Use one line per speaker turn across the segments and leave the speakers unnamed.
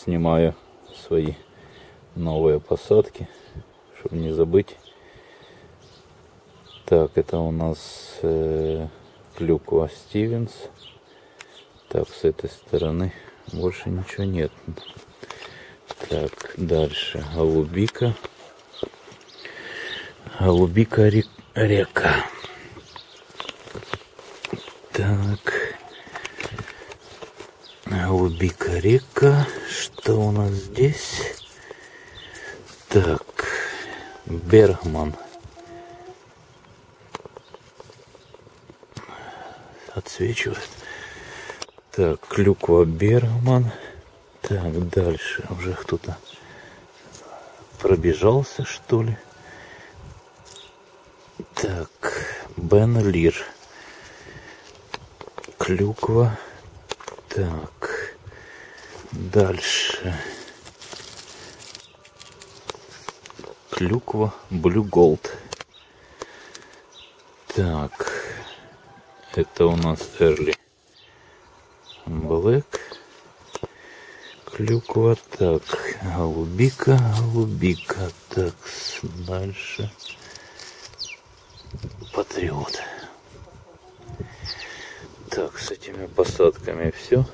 снимаю свои новые посадки, чтобы не забыть. Так, это у нас клюква Стивенс. Так, с этой стороны больше ничего нет. Так, дальше голубика. Голубика река. Так. Голубика река. Что у нас здесь? Так. Бергман. Отсвечивает. Так, клюква Бергман. Так, дальше уже кто-то пробежался, что ли. Так, Бен Лир. Клюква. Так, дальше. Клюква Блю Голд. Так, это у нас Эрли Блэк. Клюква. Так, голубика. Так, дальше. Патриот. Так, с этими посадками все.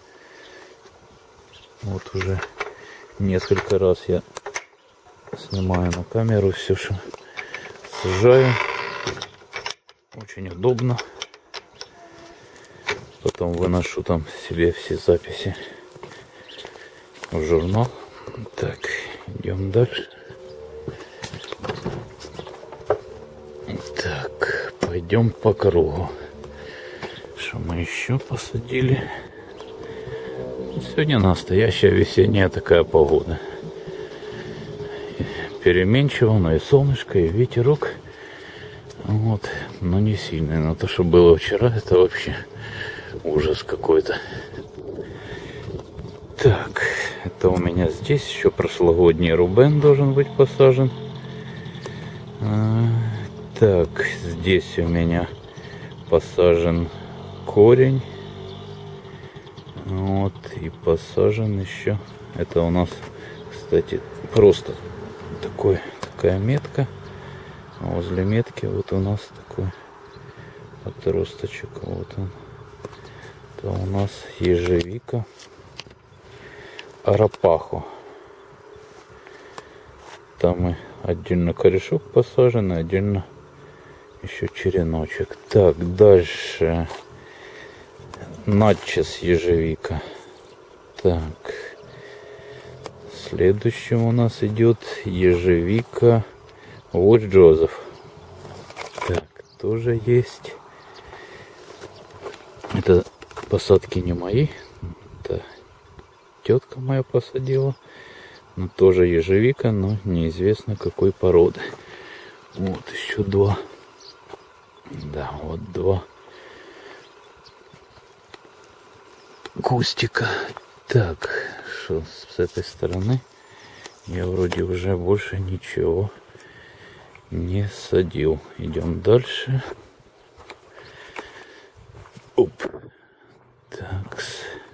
Вот уже несколько раз я снимаю на камеру все, что сажаю. Очень удобно. Потом выношу там себе все записи в журнал. Так, идем дальше. Так, пойдем по кругу. Что мы еще посадили? Сегодня настоящая весенняя такая погода. Переменчиво, но и солнышко, и ветерок. Вот, но не сильный. Но то, что было вчера, это вообще ужас какой-то. Так, это у меня здесь еще прошлогодний Рубен должен быть посажен. Так, здесь у меня посажен корень. Вот, и посажен еще. Это у нас, кстати, просто такая метка. Возле метки вот у нас такой отросточек. Вот он. Это у нас ежевика Арапахо. Там и отдельно корешок посажен, и отдельно еще череночек. Так, дальше Натчес ежевика. Так, следующим у нас идет ежевика Вот Джозеф. Так, тоже есть. Это посадки не мои. Это тетка моя посадила. Ну, тоже ежевика, но неизвестно какой породы. Вот еще два. Да, вот два кустика. Так, что с этой стороны? Я вроде уже больше ничего не садил. Идем дальше. Оп. Так.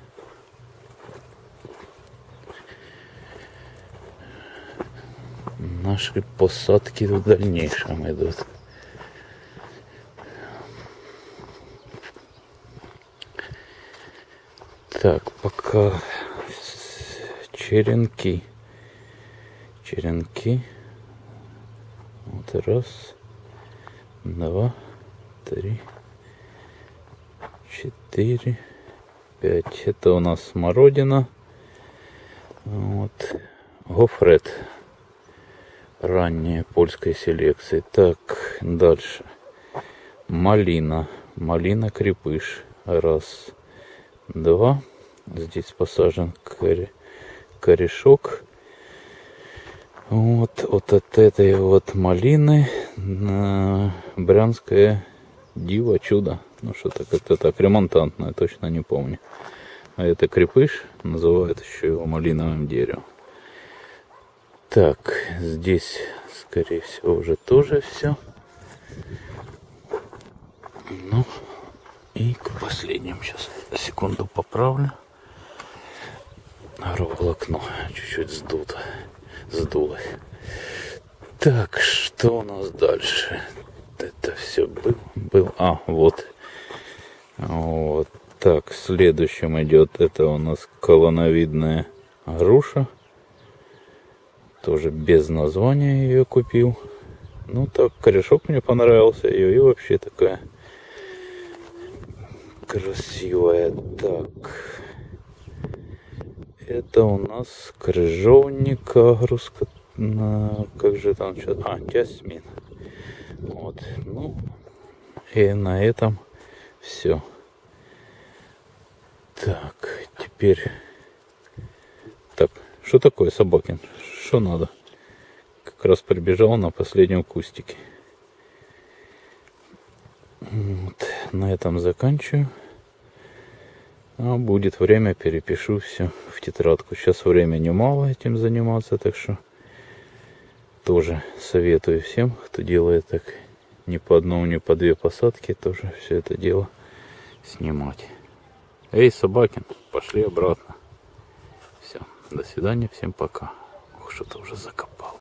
Наши посадки в дальнейшем идут. Так, пока черенки. Вот раз, два, три, 4, 5. Это у нас смородина. Вот. Гофрет. Ранняя польской селекции. Так, дальше. Малина. Малина крепыш. Раз, два. Здесь посажен корешок. Вот от этой вот малины брянское диво, чудо. Ну что-то как-то так ремонтантное, точно не помню. А это крепыш, называют еще его малиновым деревом. Так, здесь, скорее всего, уже тоже все. Ну, и к последним сейчас, секунду поправлю. агроволокно чуть-чуть сдулось. Так, что у нас дальше? Это все был. Вот. Вот. Так, следующим идет, это у нас колоновидная груша. Тоже без названия ее купил. Ну так, корешок мне понравился ее, и вообще такая красивая. Так, это у нас крыжовник агрус, как же там сейчас, Тясмин. Вот, ну и на этом все. Так, теперь, так, что такое, Собакин? Что надо? Как раз прибежал на последнем кустике. Вот, на этом заканчиваю. А будет время, перепишу все в тетрадку. Сейчас времени мало этим заниматься, так что тоже советую всем, кто делает так не по одному, не по две посадки, тоже все это дело снимать. Эй, Собакин, пошли обратно. Все, до свидания, всем пока. Ох, что-то уже закопал.